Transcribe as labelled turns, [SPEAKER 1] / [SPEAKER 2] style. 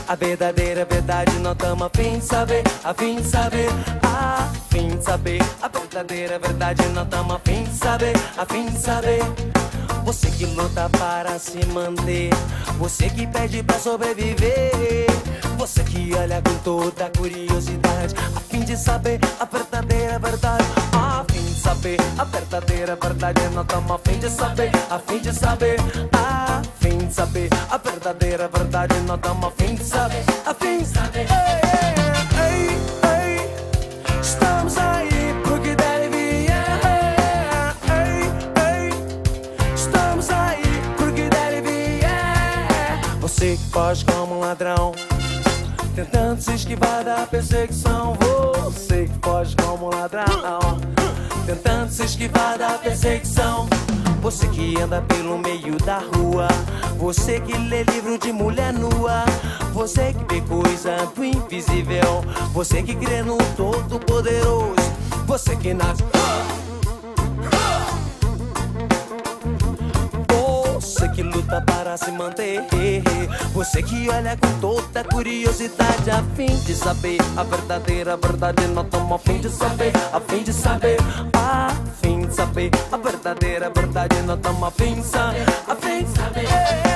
[SPEAKER 1] a verdadeira verdade não tamo a fim de saber, a fim de saber, a fim de saber. A verdadeira verdade não tamo a fim de saber, a fim de saber. Você que luta para se manter, você que pede pra sobreviver, você que olha com toda curiosidade, a fim de saber a verdadeira verdade, a fim de saber a verdadeira verdade. Não tamo a fim de saber, a fim de saber, a fim de saber a verdadeira verdade. Não tamo a fim de saber, a fim de saber. Ei, ei, ei, estamos aí porque deve vier. Ei, ei, estamos aí porque deve vier. Você que foge como um ladrão, tentando se esquivar da perseguição. Você que foge como um ladrão, tentando se esquivar da perseguição. Você que anda pelo meio da rua, você que lê livro de mulher nua, você que vê coisa do invisível, você que crê no Todo-Poderoso, você que nasce, você que luta para se manter, você que olha com toda curiosidade, a fim de saber a verdadeira verdade. Não tamo a fim de saber, a fim de saber, a fim de saber a verdadeira verdade. Não tamo a fim de saber, a fim de saber.